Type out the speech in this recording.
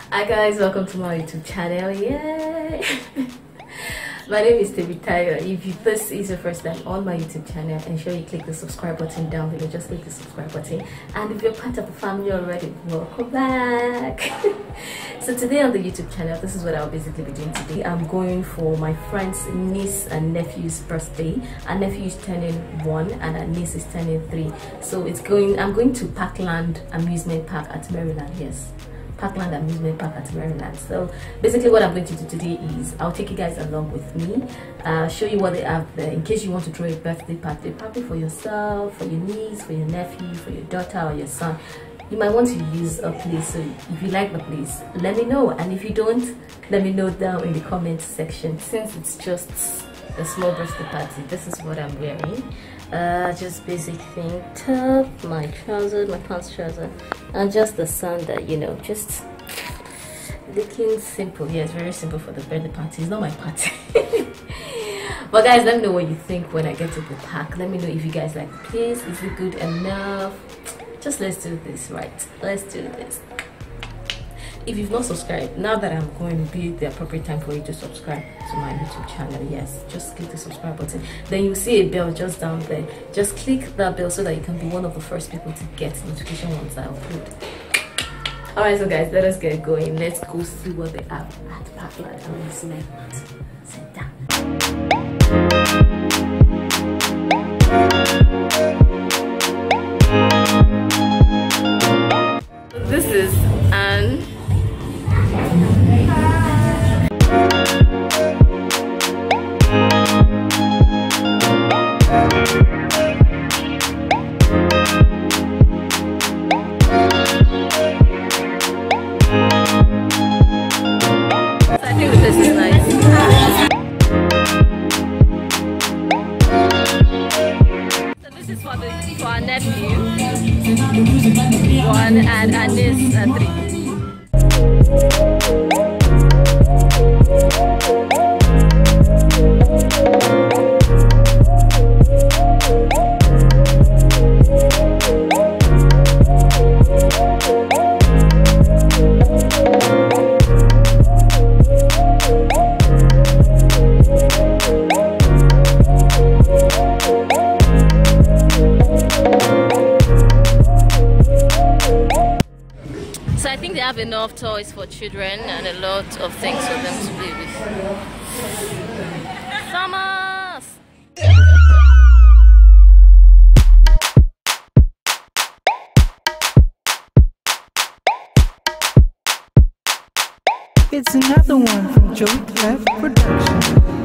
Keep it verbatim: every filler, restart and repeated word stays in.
Hi guys, welcome to my YouTube channel. Yay! My name is Tebitayo. If you, this is your first time on my YouTube channel, ensure you click the subscribe button down below. Just click the subscribe button, and if you're part of the family already, welcome back. So today on the YouTube channel, this is what I'll basically be doing today. I'm going for my friend's niece and nephew's birthday. Our nephew is turning one and our niece is turning three. So it's going. I'm going to Parkland Amusement Park at Maryland. Yes. Parkland Amusement Park at Maryland. So basically what I'm going to do today is I'll take you guys along with me, uh, show you what they have there in case you want to throw a birthday party, probably for yourself, for your niece, for your nephew, for your daughter or your son. You might want to use a place, so if you like the place, let me know, and if you don't, let me know down in the comment section. Since it's just a small birthday party, this is what I'm wearing. Uh, just basic thing, top, my trousers, my pants trouser, and just the sandal, you know, just looking simple. Yeah, it's very simple for the birthday party. It's not my party. But guys, let me know what you think when I get to the park. Let me know if you guys like the place. Is it good enough? Just let's do this, right? Let's do this. If you've not subscribed, now that I'm going to be the appropriate time for you to subscribe to my YouTube channel, yes, just click the subscribe button. Then you'll see a bell just down there. Just click that bell so that you can be one of the first people to get notification once I upload. Alright, so guys, let us get going. Let's go see what they have at Parkland Amusement Center. This is Anne. I think this is nice. So this is for the for our nephew, one, and and this uh, three. So I think they have enough toys for children and a lot of things for them to play with. Thomas! It's another one from Joey Cleff Production.